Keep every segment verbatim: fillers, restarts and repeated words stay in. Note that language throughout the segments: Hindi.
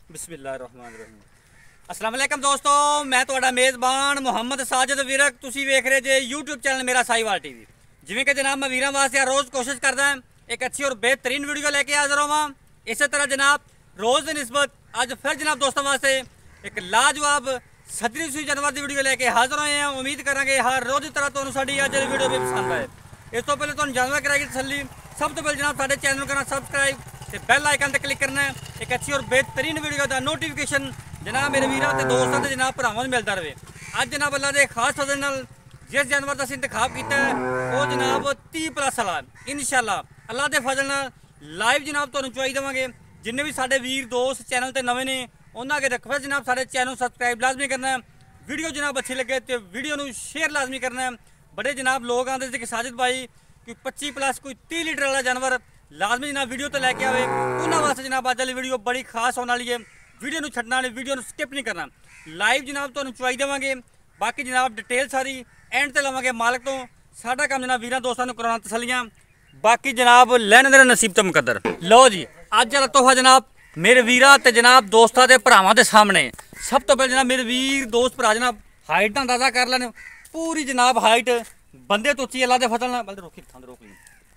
बिस्मिल्लाहिर्रहमानिर्रहीम। अस्सलाम वालेकुम दोस्तों, मैं ਤੁਹਾਡਾ ਮੇਜ਼ਬਾਨ ਮੁਹੰਮਦ ਸਾਜਦ ਵਿਰਕ। ਤੁਸੀਂ ਵੇਖ ਰਹੇ ਜੇ YouTube ਚੈਨਲ ਮੇਰਾ ਸਾਈਵਾਲ ਟੀਵੀ। ਜਿਵੇਂ ਕਿ ਜਨਾਬ ਮੈਂ ਵੀਰਾਂ ਵਾਸਤੇ ਰੋਜ਼ ਕੋਸ਼ਿਸ਼ ਕਰਦਾ ਹਾਂ ਇੱਕ ਅੱਛੀ ਔਰ बेहतरीन वीडियो लेके हाजिर होवां। इस तरह जनाब रोज़ की निस्बत अज फिर जनाब दोस्तों वास्ते एक लाजवाब सदरी सूई जानवर की वीडियो लेके हाजिर होए हैं। उम्मीद करांगे हर रोज़ की तरह तुहानू साडी अज दी वीडियो भी पसंद आए। इस तो पहले तुहानू जानवर कराएगी तसल्ली। सब तो पहले जनाब साडे चैनल करना सबसक्राइब ते बैल आइकन ते क्लिक करना है। एक अच्छी और बेहतरीन वीडियो का नोटिफिकेशन जनाब मेरे वीरों ते दोस्तों ते जनाब भरावां नूं मिलता रहे। अज जनाब अल्लाह दे खास फजल नाल जिस जानवर का असीं इंतखाब किया वो जनाब तीस प्लस वाला इंशाअल्लाह अल्लाह के फजल नाल लाइव जनाब तुहानू चुआई देवांगे। जिन्ने भी साडे वीर दोस्त चैनल ते नवे ने उन्हां अगे रिक्वेस्ट जनाब साडे चैनल सबसक्राइब लाजमी करना है। वीडियो जनाब अच्छी लगे तो वीडियो नूं शेयर लाजमी करना है। बड़े जनाब लोग आते थे कि साजिद भाई कोई पच्ची प्लस कोई तीस लीटर वाला जानवर लाजमी जनाब वीडियो तो लैके आए। उन्होंने वास्ते जनाब अज वाली वीडियो बड़ी खास होने वाली है। वीडियो नूं छड्डना नहीं, वीडियो नूं स्किप नहीं करना। लाइव जनाब तुहानू चुआई देवांगे। बाकी जनाब डिटेल सारी एंड ते लवांगे मालक तो। साडा काम जनाब वीरां दोस्तां नूं कराउणा तसल्लियां, बाकी जनाब लैने देने नसीब तो मुकद्दर। लो जी अज वाला तोहफा जनाब मेरे वीरां ते जनाब दोस्तां ते भरावां दे सामने। सब तो पहले जनाब मेरे वीर दोस्त भरा जनाब हाइट का अंदाजा कर लैन। पूरी जनाब हाइट बंदे तो उच्ची अल्लाह दे फजल नाल बल्दे रोकी थंद रोक ली।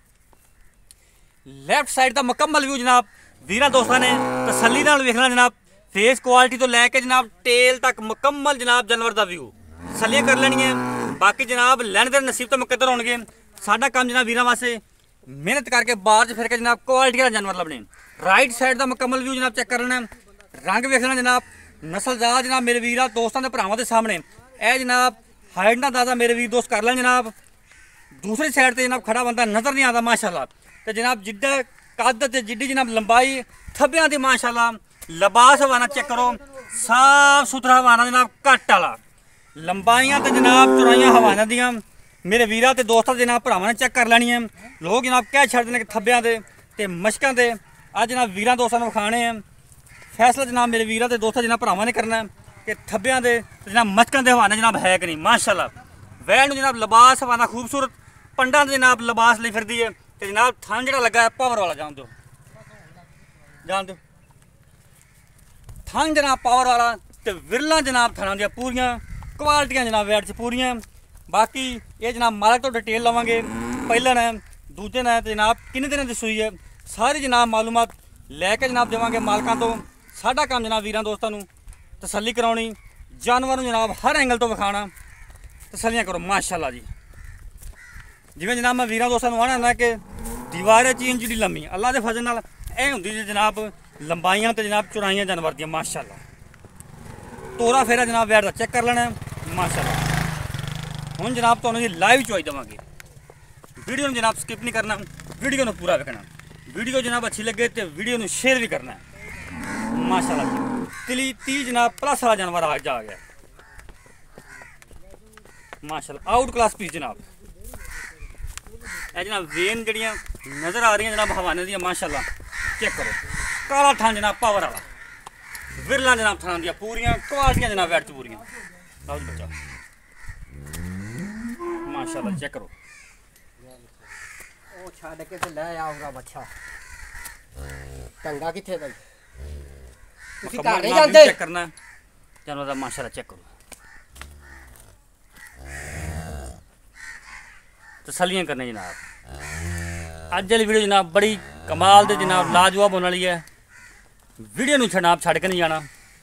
लैफ्ट साइड का मुकम्मल व्यू जनाब वीरां दोस्तां ने तसल्ली नाल वेखना जनाब। फेस क्वालिटी तो लैके जनाब टेल तक मुकम्मल जनाब जानवर का व्यू तसल्ली कर लेनी है। बाकी जनाब लैने देने नसीब तो मुकद्दर होणगे। साडा काम जनाब वीरां वास्ते मेहनत करके बाहर च फिर के जनाब क्वालिटी का जानवर लभने। राइट साइड का मुकम्मल व्यू जनाब चेक कर लेना। रंग वेखना जनाब नस्लजात जनाब मेरे वीरां दोस्तों के भरावां दे सामने। ए जनाब हाइट का अंदाजा मेरे वीर दोस्त कर लें जनाब। दूसरी साइड से जनाब खड़ा बंदा नज़र नहीं आता माशाल्लाह। तो जनाब जिद्दा कद ते जिड्डी जनाब लंबाई थब्बियां दी माशाल्लाह। लिबास हवाना चेक करो, साफ सुथरा हवाना जनाब घट वाला। लंबाइयां तो जनाब चौड़ाइयां हवाना दियां मेरे वीरां ते दोस्तां जनाब भरावां ने चेक कर लैनियां। लोग जनाब कह छड्डदे ने कि थब्बियां दे ते मशकां दे। अज जनाब वीरां दोस्तां नूं विखाणे हैं। फैसला जनाब मेरे वीरां ते दोस्तां जनाब भरावां ने करना है कि थब्बियां दे जनाब मशकां दे हवाने जनाब है कि नहीं माशाल्लाह। वैन नूं जनाब लिबास हवाना खूबसूरत पंडा दे जनाब लिबास ली फिरदी है। ते जनाब थन जिहड़ा लगा है पावर वाला जान दो जान दो थन जनाब पावर वाला। तो विरला जनाब थना दियां पूरियां क्वालिटियां जनाब वैट च पूरियां। बाकी ये जनाब मालक तो डिटेल लवांगे। पहले ने दूजे ने जनाब किन्ने दिन की सूई है सारी जनाब मालूमात लैके जनाब देवांगे मालकां तो। साडा काम जनाब वीरां दोस्तां नूं तसल्ली कराउणी, जानवर नूं जनाब हर एंगल तो विखाना। तसल्लियां करो माशाल्लाह जी। जिवें जनाब मैं वीरां दोस्तां नूं आना ना कि दीवार चीन जिहड़ी लम्मी अल्लाह दे फजल नाल ए हुंदी जी जनाब लंबाइयां ते जनाब चौड़ाइयां जानवर दियां माशाल्लाह। तोरा फेरा जनाब वैट दा चेक कर लेना माशाल्लाह। हुण जनाब तुहानूं जी लाइव चुआई देवांगे। वीडियो नूं जनाब स्किप नहीं करना, वीडियो नूं पूरा वेखना। वीडियो जनाब अच्छी लगे तो वीडियो नूं शेयर भी करना है माशाल्लाह जी। तिली तीस जनाब प्लस वाला जानवर आज आ गया माशाल्लाह। आउट क्लास पीस जनाब। ए जनाब वेन जड़ियाँ नज़र आ रही हैं जनाब हवाने दियां माशाल्लाह चेक करो। काला थान जनाब पावर वाला, विरला जनाब थान दियां पूरियां क्वालिटियां जनाब वैट च पूरियां। लाओ जी बच्चा माशाल्लाह चेक करो। ओ छाड़ के ते ले आऊगा बच्चा चंगा किथे भाई तुसी घर नहीं जांदे। चेक करना जानवर दा माशाल्लाह चेक करो। तसल्लियां करने जनाब। अज वाली वीडियो जनाब बड़ी कमाल दे जनाब लाजवाब होने वाली है। वीडियो नूं जनाब छड्ड के नहीं जाना।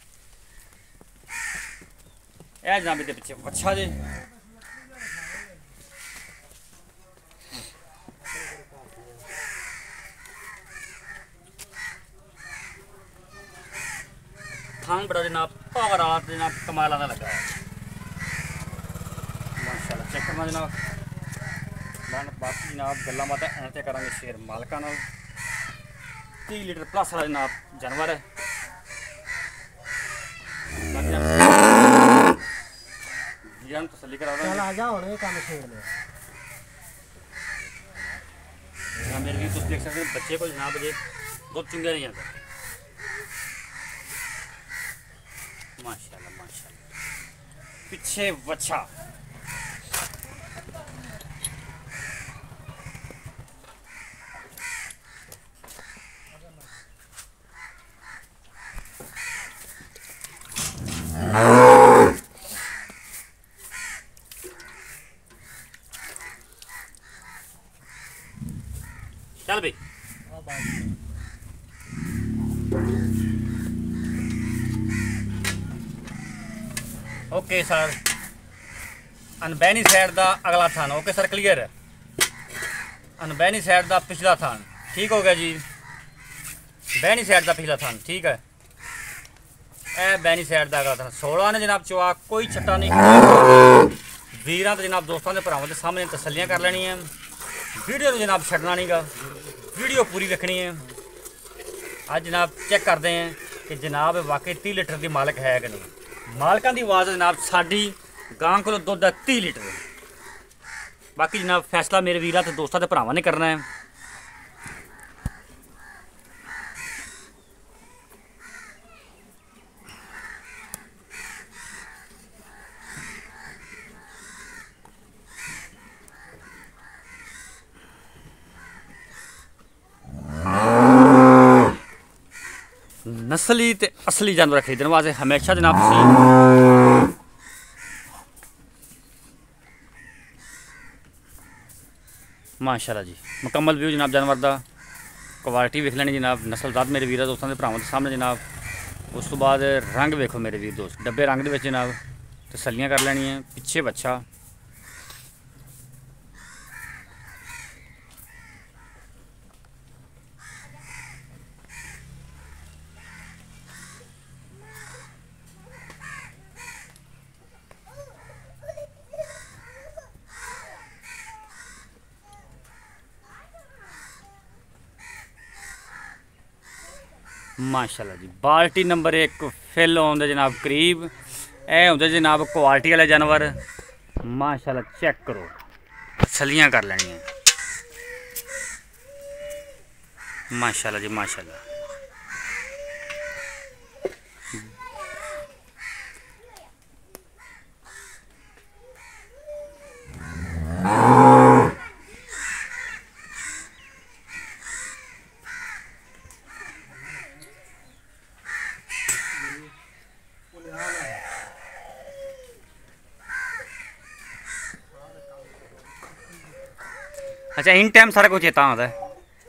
ए जनाब इहदे पिछे अच्छा जे थान बड़ा जनाब पावर वाला जनाब कमाल का लगा है माशाल्लाह चेक करना जनाब। बाकी जनाब गल्लां बातां एंड ते करांगे शेयर मालकां नाल। तीस लीटर प्लस वाला जनाब जानवर है। वीरां नूं तसल्ली करा चल आ जा हुण ये काम छेड़ ले। जनाब मेरे भी तुम देख सकते हैं बच्चे को जनाब अजे दुध चुंगिया नहीं जाता माशाल्लाह माशाल्लाह। पिछे वच्छा ओके सर, अनबैनी साइड का अगला थान। ओके सर, क्लीयर है। अनबैनी साइड का पिछला थान ठीक हो गया जी। बैनी साइड का पिछला थान ठीक है। ए बैनी साइड का अगला थान सोलह ने जनाब चवा, कोई छट्टा नहीं। वीर तो जनाब दोस्तों के भरावान के सामने तसलियाँ कर लेनी है। वीडियो तो जनाब छड़ना नहीं गा, वीडियो पूरी देखनी है। आज जनाब चेक करते हैं कि जनाब वाकई तीह लीटर की मालक है कि नहीं। मालकों की आवाज़ जनाब साड़ी गां को दुध है तीह लीटर। बाकी जनाब फैसला मेरे वीर तो दोस्तों के भरावान ने करना है। नस्ली ते असली जानवर खरीदने वास्ते हमेशा जनाब माशाल्लाह जी मुकम्मल व्यू जनाब जानवर का क्वालिटी वेख लेनी जनाब। नस्लजात मेरे वीर दोस्तों के भरावान के सामने जनाब। उस तो बाद रंग वेखो मेरे वीर दोस्त, डब्बे रंग के जनाब तसलियाँ कर लेनी है। पिछे बच्चा माशाल्लाह जी। बाल्टी नंबर एक फिल आते जनाब करीब। ए होंगे जनाब क्वालिटी वाले जानवर। माशाल्लाह चेक करो, तसलियाँ कर लेनी है। माशाल्लाह जी माशाल्लाह। अच्छा, इन टाइम सारा कुछ चेता आता है।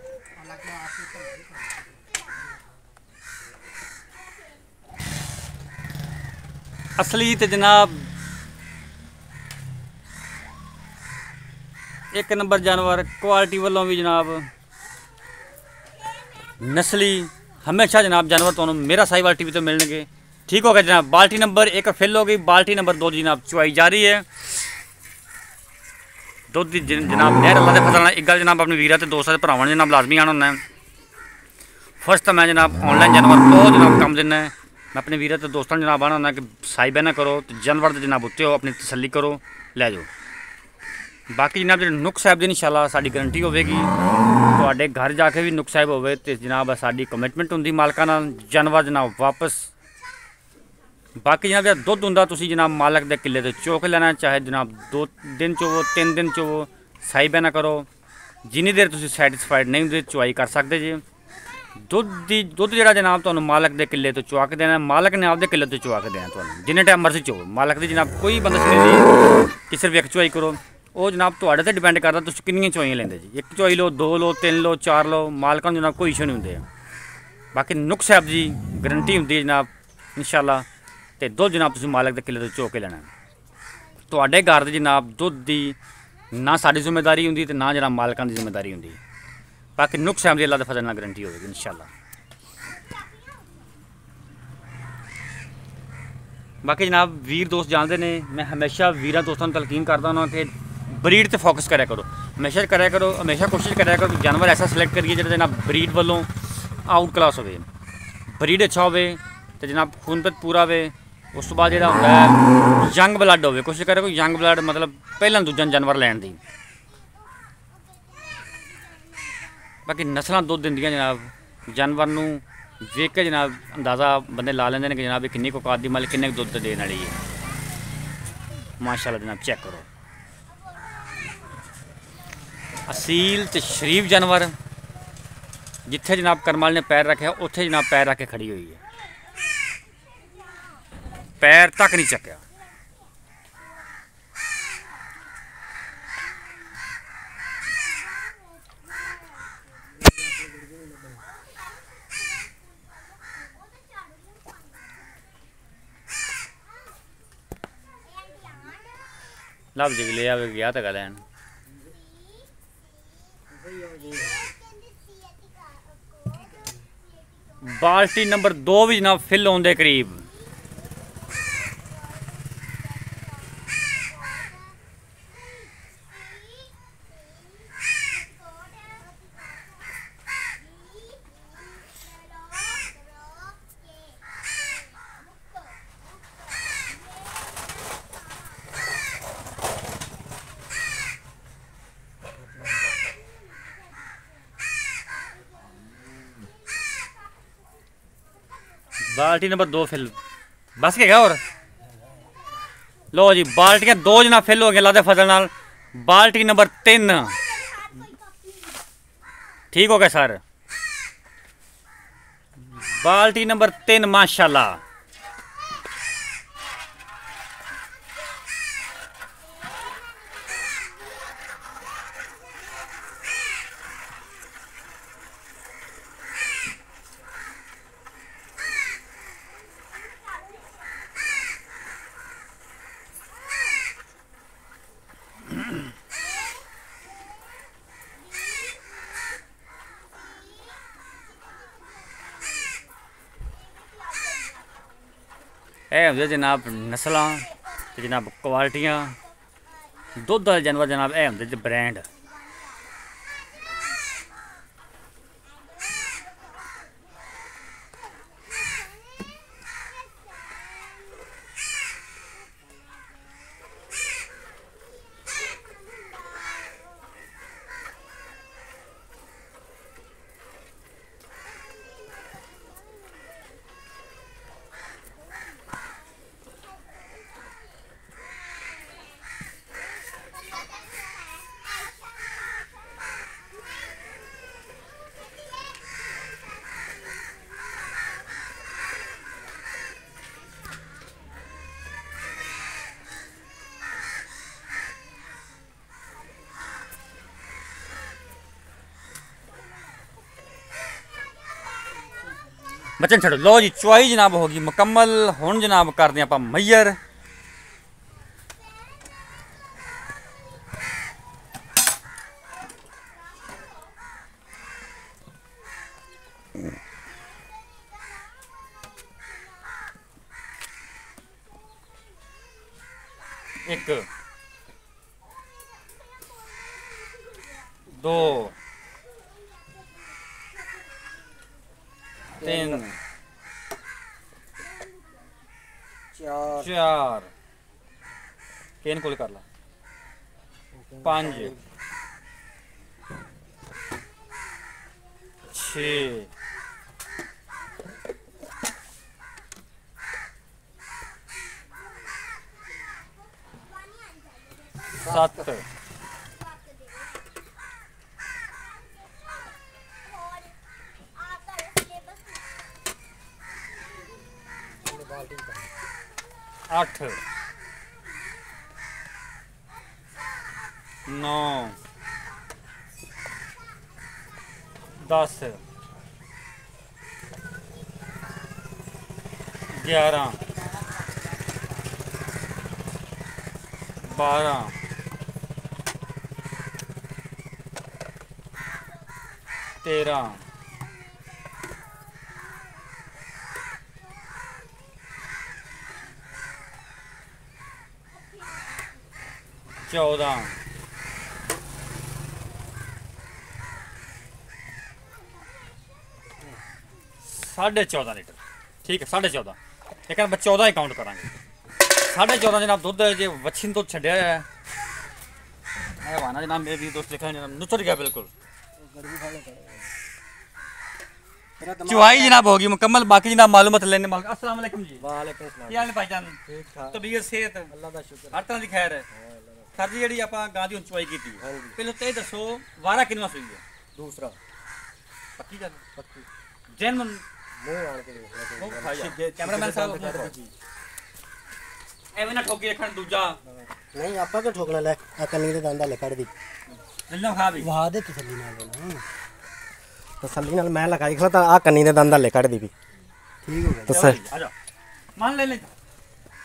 असली तो जनाब एक नंबर जानवर क्वालिटी वालों भी जनाब नस्ली हमेशा जनाब जानवर तो मेरा साहिवाल टीवी तो मिलने ठीक हो गया जनाब। बाल्टी नंबर एक फिल हो गई, बाल्टी नंबर दो जनाब चुवाई जा रही है। दुध की जनाब नहर अल्लाह के फजल एक गल जनाब अपने वीर दोस्तों के भरावान जनाब लाजमी आना होंगे। फर्स्ट तो मैं जनाब ऑनलाइन जानवर बहुत जनाब कम देना है। मैं अपने वीर दोस्तों जनाब आना होंगे कि साई बहना करो तो जानवर तो जनाब उत्ते हो, अपनी तसली करो, लै जाओ। बाकी जनाब जो नुक साहब की इंशाल्लाह साड़ी गारंटी होगी। तो घर जाके भी नुक साहब हो जनाब साड़ी कमिटमेंट होंगी मालकां नाल, जानवर जनाब वापस। बाकी जनाब जो दुध होंगे तुम जनाब मालक के किले तो चो के लेना, चाहे जनाब दो दिन चोवो तीन दिन चोवो, साई बहना करो। जिन्नी देर तुम सैटिस्फाइड नहीं होंगे चुवाई कर सकते जी। दुध की दुध जो जनाब तो मालक के किले तो चुवा के देना, मालक ने आपके किले तो चुवा के देना। तो जिन्ने टाइम मर्जी चो मालक की जनाब कोई बंदा नहीं कि सिर्फ एक चुवाई करो। वो जनाब थोड़े तो डिपेंड करता तुम कितनी चुवाइयां लेंगे जी। एक चुवाई लो, दो लो, तीन लो, चार लो, मालकों जनाब कोई इशू नहीं होंगे। बाकी नुक साहब जी गारंटी होंगी है जनाब इंशाल्लाह। तो दुध जनाब तुम मालक के किले तो चो के लेना। थोड़े घर से जनाब दुध की ना साड़ी जिम्मेदारी होंगी तो ना जनाब मालकों की जिम्मेदारी होंगी। बाकी नुक साहब की अल्लाह के फजल नाल गारंटी होगी इंशाल्लाह। बाकी जनाब वीर दोस्त जानते हैं मैं हमेशा वीर दोस्तों को तलकीन करता हूँ कि ब्रीड से फोकस करा करो, हमेशा करा करो, हमेशा कोशिश करा करो कि जानवर ऐसा सिलेक्ट करिए जो जनाब ब्रीड वालों आउट क्लास हो। ब्रीड अच्छा हो तो जनाब खूनपत पूरा हो। उस तो बाद जो होंगे यंग ब्लड हो, कोशिश करे कोई यंग ब्लड मतलब पहला दूजा जानवर लैन की। बाकी नस्ल दुध दिंदियां जनाब जानवर नूं वेख के जनाब अंदाज़ा बंदे ला लेंगे कि जनाब किन्नी औकात दी माल किन्ने दुध देने वाली है। माशाल्लाह जनाब चेक करो, असील ते शरीफ जानवर। जिथे जनाब करमाल ने पैर रखे उत्थे जनाब पैर रख के खड़ी हुई है, पैर तक नहीं चक्या। ਲੱਭ ਜਿ ਲਿਆ ਵੇ ਗਿਆ ਤਾਂ ਲੈਣ। बाल्टी नंबर दो भी जनाब फिल होने के करीब। बाल्टी नंबर दो फिल बस के गया। और लो जी बाल्टियां दो जना फिल हो गए लादे फजल नाल। बाल्टी नंबर तीन ठीक हो गया सर। बाल्टी नंबर तीन माशाल्लाह। ਇਹ ਹੁੰਦੇ जनाब नस्लां ते जनाब क्वालिटियां दुद्ध वाले जानवर जनाब ਇਹ ਹੁੰਦੇ ब्रांड। बचन छड़ो लो जी चुआई जनाब होगी मुकम्मल। हुण जनाब करते आप मैयर। एक दो तीन चार चार केन कोल कर ला पांच छे सात आठ नौ दस ग्यारह बारह तेरह चौदह साढ़े चौदह लीटर ठीक है। साढ़े चौदह एक चौदह ही काउंट करा। साढ़े चौदह जनाब दुध जो वच्छी दुध छड्या है वाना जनाब मेरे भी दोस्त देखा जनाब नुचर गया बिल्कुल। चुवाई जनाब होगी मुकम्मल। बाकी जनाब मालूमात लेने माल। अस्सलाम वालेकुम जी। वालेकुम सलाम। क्या हाल भाईजान? ठीक ठाक तबीयत सेहत अल्लाह दा शुक्र हर तरह की खैर है। सर जी जी आप गां की चुवाई की पहले तो ये दसो वारा किनवा सुई है? दूसरा पक्की गल पक्की जैन मुंह आन के कैमरामैन साहब एवं ना ठोकी रखन दूजा नहीं आपा के ठोकना ले आ कन्नी दे दंदा ले कड़ दी जल्ला खा भी वहा दे तसल्ली नाल बोला तसल्ली नाल मैं लगाई खला आ कन्नी दे दंदा ले कड़ दी भी ठीक हो गया। तो सर आ जा मान ले ले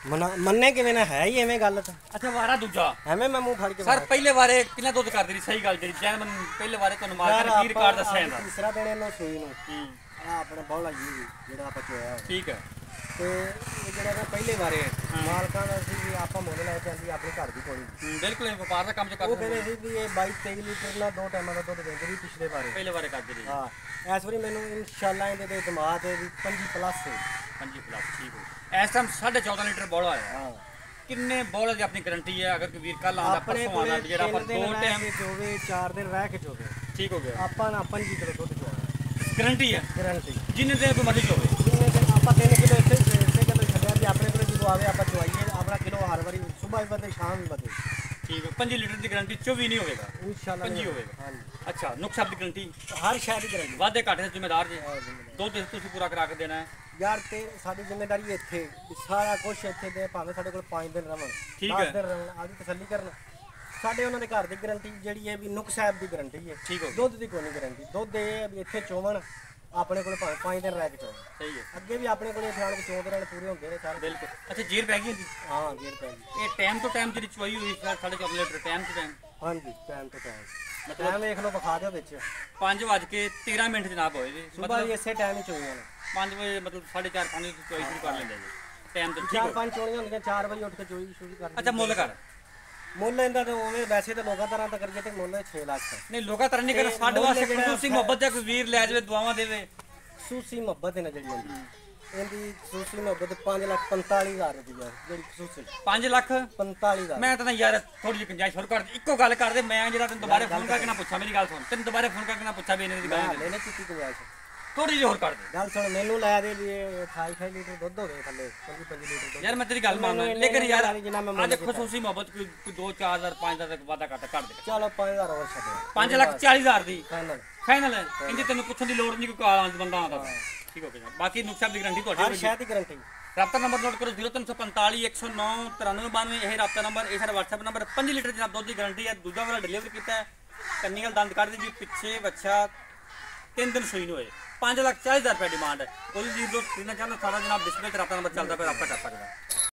ਮਨਾ ਮੰਨੇ ਕਿਵੇਂ ਨਾ ਹੈ ਹੀ ਐਵੇਂ ਗੱਲ ਤਾਂ ਅੱਛਾ ਵਾਰਾ ਦੂਜਾ ਐਵੇਂ ਮੈਂ ਮੂੰਹ ਫੜ ਕੇ ਸਰ ਪਹਿਲੇ ਵਾਰੇ ਕਿੰਨਾ ਦੁੱਧ ਕਰਦੀ ਰਹੀ ਸਹੀ ਗੱਲ ਜਿਹੜੀ ਜੈਨ ਮਨ ਪਹਿਲੇ ਵਾਰੇ ਤੁਹਾਨੂੰ ਮਾਰਕੀਟ ਕੀ ਰਿਕਾਰਡ ਦੱਸਿਆ ਜਾਂਦਾ ਤੀਸਰਾ ਦਿਨ ਇਹਨੂੰ ਸੂਈ ਨੂੰ ਹੂੰ ਆ ਆਪਣੇ ਬੌਲਾ ਜੀ ਜਿਹੜਾ ਆਪਾਂ ਚੋਇਆ ਠੀਕ ਹੈ ਤੇ ਇਹ ਜਿਹੜਾ ਨਾ ਪਹਿਲੇ ਵਾਰੇ ਮਾਲਕਾਂ ਦਾ ਸੀ ਵੀ ਆਪਾਂ ਮੁੱਲ ਲੈ ਕੇ ਆਂਦੀ ਆਪਣੇ ਘਰ ਦੀ ਕੋਲੀ ਹੂੰ, ਬਿਲਕੁਲ ਇਹ ਵਪਾਰ ਦਾ ਕੰਮ ਚ ਉਹ ਕਰਦੇ ਕਹਿੰਦੇ ਸੀ ਵੀ ਇਹ ਬਾਈ ਤੇਈ ਲੀਟਰ ਨਾਲ ਦੋ ਟਾਈਮਾਂ ਦਾ ਦੁੱਧ ਦਿੰਦੇ ਸੀ ਪਿਛਲੇ ਵਾਰੇ ਪਹਿਲੇ ਵਾਰੇ ਕਰਦੇ ਰਹੀ ਹਾਂ ਇਸ ਵਾਰੀ ਮੈਨੂੰ ਇਨਸ਼ਾਅੱਲਾ ਇਹਦੇ ਤੇ ਦਿਮਾਗ ਹੈ ਵੀ ਪੰਜੀ ਪਲੱਸ ਹੈ ਪੰਜੀ ਪਲੱਸ ਠੀਕ ਹੋ ਇਸ ਟਾਈਮ ਸਾਢੇ ਚੌਦਾਂ ਲੀਟਰ ਬੋਲਾ ਆਇਆ ਹਾਂ ਕਿੰਨੇ ਬੋਲੇ ਦੀ ਆਪਣੀ ਗਾਰੰਟੀ ਹੈ ਅਗਰ ਕੋਈ ਵੀਰ ਕੱਲ ਆਉਂਦਾ ਆਪਣੇ ਪਰਸੋਂ ਆਉਂਦਾ ਕੋਲੇ ਜਿਹੜਾ ਆਪਾਂ ਤਿੰਨ ਦਿਨ ਦੋ ਰਹਿ ਟਾਈਮ ਕੇ ਚੋਵੇ ਚਾਰ ਦਿਨ ਰਹਿ ਕੇ ਚੋਵੇ ਠੀਕ ਹੋ ਗਿਆ ਆਪਾਂ ਨਾ ਪੰਜੀ ਕਿਲੋ ਦੁੱਧ ਚੋਇਆ ਗਾਰੰਟੀ ਹੈ ਗਾਰੰਟੀ ਜਿੰਨੇ ਦਿਨ ਕੋਈ ਮਰਜ਼ੀ ਹੋਵੇ ਜਿੰਨੇ ਦਿਨ ਆਪਾਂ ਤਿੰਨ ਕਿਲੋ ਇੱਥੇ ਇਸੇ ਕਿਲੋ ਛੱਡਿਆ ਵੀ ਆਪਣੇ ਕੋਲੇ ਜਦੋਂ ਆਵੇ ਆਪਾਂ ਚਵਾਈਏ ਆਪਣਾ ਕਿਲੋ ਹਰ ਵਾਰੀ ਸਵੇਰ ਹੀ ਵਧੇ ਸ਼ਾਮ ਵੀ ਵਧੇ ਠੀਕ ਹੈ ਪੰਜੀ ਲੀਟਰ ਦੀ ਗਾਰੰਟੀ ਚੌਵੀ ਨਹੀਂ ਹੋਵੇਗਾ ਇਨਸ਼ਾਅੱਲਾ ਪੰਜੀ ਹੋਵੇਗਾ ਹਾਂਜੀ ਅੱਛਾ ਨੁਕਸ ਦੀ ਗਾਰੰਟੀ ਹਰ ਸ਼ਹਿਰ ਦੀ ਗਾਰੰਟੀ ਵਾਧੇ ਘਾਟੇ ਦੇ ਜ਼ਿੰਮੇਦਾਰ ਜੀ ਦੁੱਧ ਤੁਸੀਂ ਪੂਰਾ ਕਰਾ ਕੇ ਦੇਣਾ ਹੈ ਯਾਰ ਤੇ ਸਾਡੀ ਜ਼ਿੰਮੇਵਾਰੀ ਇੱਥੇ ਵੀ ਸਾਰਾ ਕੁਝ ਇੱਥੇ ਦੇ ਭਾਵੇਂ ਸਾਡੇ ਕੋਲ ਪੰਜ ਦਿਨ ਰਵਣ ਠੀਕ ਦਸ ਹੈ। ਦਿਨ ਰਵਣ ਆਦੀ ਤਸੱਲੀ ਕਰਨ ਸਾਡੇ ਉਹਨਾਂ ਦੇ ਘਰ ਦੀ ਗਾਰੰਟੀ ਜਿਹੜੀ ਹੈ ਵੀ ਨੁਕ ਸਾਹਿਬ ਦੀ ਗਾਰੰਟੀ ਹੈ ਠੀਕ ਹੋ ਗਿਆ ਦੁੱਧ ਦੀ ਕੋਈ ਨਹੀਂ ਗਾਰੰਟੀ ਦੁੱਧ ਇਹ ਹੈ ਵੀ ਇੱਥੇ ਚੋਵਣ ਆਪਣੇ ਕੋਲ ਭਾਵੇਂ ਪੰਜ ਦਿਨ ਰਹਿ ਕੇ ਚੋਵਣ ਸਹੀ ਹੈ ਅੱਗੇ ਵੀ ਆਪਣੇ ਕੋਲ ਇੱਥੇ ਆਣ ਕੇ ਚੋਦੇ ਰਹਿਣ ਪੂਰੇ ਹੁੰਦੇ ਨੇ ਸਾਰੇ ਬਿਲਕੁਲ ਅੱਛਾ ਜੀਰ ਪੈ ਗਈ ਹੁੰਦੀ ਹਾਂ ਜੇਰ ਪੈ ਗਈ ਇਹ ਟਾਈਮ ਤੋਂ ਟਾਈਮ ਜਿਹੜੀ ਚਵਾਈ ਹੋਈ ਸੀ ਸਾਢੇ ਚੌਦਾਂ ਲੀਟਰ ਟਾਈਮ ਤੋਂ ਟਾਈਮ ਹਾਂਜੀ ਟਾਈਮ ਤੋਂ ਟਾਈਮ ਟਾਈਮ ਵੇਖ ਲਓ ਵਿਖਾ ਦਿਓ ਵਿੱਚ ਪੰਜ ਵੱਜ ਕੇ ਤੇਰਾਂ ਮਿੰਟ ਜਨਾਬ ਹੋਏ ਜੀ ਸੁਬਾਹ ਵੀ ਇਸੇ ਟਾਈਮ ਹੀ ਚੋਈਆਂ ਨੇ ਪੰਜ ਵਜੇ ਮਤਲਬ ਸਾਢੇ ਚਾਰ ਪੰਜ ਵਜੇ ਚਵਾਈ ਸ਼ੁਰੂ ਕਰ ਲੈਂਦੇ ਜੀ ਟਾਈਮ ਤੋਂ ਠੀਕ ਚਾਰ ਹੋ ਪੰਜ ਚੋਣੀਆਂ ਹੁੰਦੀਆਂ ਚਾਰ ਵਜੇ ਉੱਠ ਕੇ ਚੋਈ ਸ਼ੁਰੂ ਕਰ ਅੱਛਾ ਮੁੱਲ ਕਰ ਮੁੱਲ ਇਹਦਾ ਤਾਂ ਉਵੇਂ ਵੈਸੇ ਤਾਂ ਲੋਕਾਂ ਤਰ੍ਹਾਂ ਤਾਂ ਕਰੀਏ ਤੇ ਮੁੱਲ ਛੇ ਲੱਖ ਹੈ ਨਹੀਂ ਲੋਕਾਂ ਤਰ੍ਹਾਂ ਨਹੀਂ ਕਰ ਤੇ ਸਾਡੇ ਮੁੱਲ ਵਾਸਤੇ ਜਿਹੜਾ ਖੁਸ਼ੀ ਮੁਹੱਬਤ ਦਾ ਕੋਈ ਵੀਰ ਲੈ ਜਾਵੇ ਦੁਆਵਾਂ ਦੇਵੇ ਖਸੂਸੀ ਮੁਹੱਬਤ ਹੈ ਨਾ ਜਿਹੜੀ ਹੁੰਦੀ ਇਹਦੀ ਖਸੂਸੀ ਮੁਹੱਬਤ ਪੰਜ ਲੱਖ ਪੰਤਾਲੀ ਹਜ਼ਾਰ ਰੁਪਏ ਜਿਹੜੀ ਖਸੂਸੀ ਪੰਜ ਲੱਖ ਪੰਤਾਲੀ ਹਜ਼ਾਰ ਮੈਂ ਤਾਂ ਨਾ ਯਾਰ ਥੋੜੀ ਜਿਹੀ ਗੁੰਜਾਇਸ਼ ਹੋਰ ਕਰ ਦੇ। ਇੱਕੋ ਗੱਲ ਕਰਦੇ ਮੈਂ ਜਿਹੜਾ ਤੈਨੂੰ ਦੁਬਾਰਾ ਫੋਨ ਕਰਕੇ ਨਾ ਪੁੱਛਾਂ ਮੇਰੀ ਗੱਲ ਸੁਣ ਤੈਨੂੰ ਦੁਬਾਰਾ ਫੋਨ ਕਰਕੇ ਨਾ ਪੁੱਛਾਂ ਵੀ ਇਹਨਾਂ ਦੀ ਮੈਂ ਗੱਲ ਹਾਲੇ ਨਹੀਂ ਕੀਤੀ ਗੁੰਜਾਇਸ਼ ਥੋੜੀ ਜਿਹੀ ਹੋਰ ਕਰ ਦੇ ਗੱਲ ਸੁਣ ਮੈਨੂੰ ਲੈ ਦੇ ਵੀ ਇਹ ਅਠਾਈ ਅਠਾਈ ਲੀਟਰ ਦੁੱਧ ਹੋਵੇ ਥੱਲੇ ਪੰਜੀ ਪੰਜੀ ਲੀਟਰ ਦੁੱਧ ਯਾਰ ਮੈਂ ਤੇਰੀ ਗੱਲ ਮੰਨਦਾ ਮੈਨੂੰ ਲੇਕਿਨ ਯਾਰ ਇੰਨੇ ਜਿੰਨਾ ਮੈਂ ਮੁੱਲ ਅੱਜ ਕੀਤਾ। ਖਸੂਸੀ ਮੁਹੱਬਤ ਕੋਈ ਕੋਈ ਦੋ ਚਾਰ ਹਜ਼ਾਰ ਪੰਜ ਹਜ਼ਾਰ ਤੱਕ ਵਾਧਾ ਘੱਟ ਕਰ ਦੇ ਚਲੋ ਪੰਜ ਹਜ਼ਾਰ ਹੋਰ ਛੱਡਿਆ ਪੰਜ ਲੱਖ ਚਾਲੀ ਹਜ਼ਾਰ ਦੀ ਫਾਈਨਲ ਫਾਈਨਲ ਹੈ ਇੰਜ ਤੈਨੂੰ ਪੁੱਛਣ ਦੀ ਲੋੜ ਨਹੀਂ ਕੋਈ ਕਾਲ ਬੰਦਾ ਆਉਂਦਾ ਠੀਕ ਹੋ ਗਿਆ ਬਾਕੀ ਨੁਕਸਾਨ ਦੀ ਗਾਰੰਟੀ ਹਰ ਤੁਹਾਡੀ ਸ਼ਹਿਰ ਦੀ ਗਾਰੰਟੀ ਰਾਬਤਾ ਨੰਬਰ ਨੋਟ ਕਰੋ ਜ਼ੀਰੋ ਤਿੰਨ ਸੌ ਪੰਤਾਲੀ ਇੱਕ ਸੌ ਨੌ ਤਰਾਨਵੇਂ ਬਾਨਵੇਂ ਇਹ ਰਾਬਤਾ ਨੰਬਰ ਇਹ ਸਾਡਾ WhatsApp ਨੰਬਰ ਪੰਜ ਲੀਟਰ ਜਨਾਬ ਦੁੱਧ ਦੀ ਗਾਰੰਟੀ ਹੈ ਦੂਜਾ ਵਾਲਾ ਡਿਲੀਵਰੀ ਕੀਤਾ ਹੈ ਕੰਨੀਅਲ ਦੰਦ ਕੱਢ ਦੀ ਜੀ ਪਿੱਛੇ ਬੱਚਾ ਤਿੰਨ ਦਿਨ ਸੂਈ ਨੂੰ ਹੋਏ ਪੰਜ ਲੱਖ ਚਾਲੀ ਹਜ਼ਾਰ ਰੁਪਏ ਡਿਮਾਂਡ ਹੈ ਕੋਈ ਵੀਰ ਜੋ ਖਰੀਦਣਾ ਚਾਹੁੰਦਾ ਸਾਡਾ ਜਨਾਬ ਡਿਸਪਲੇ ਤੇ ਰਾਬਤਾ ਨੰਬਰ ਚੱਲਦਾ ਪਿਆ ਰਾਬਤਾ ਕਰ ਸਕਦਾ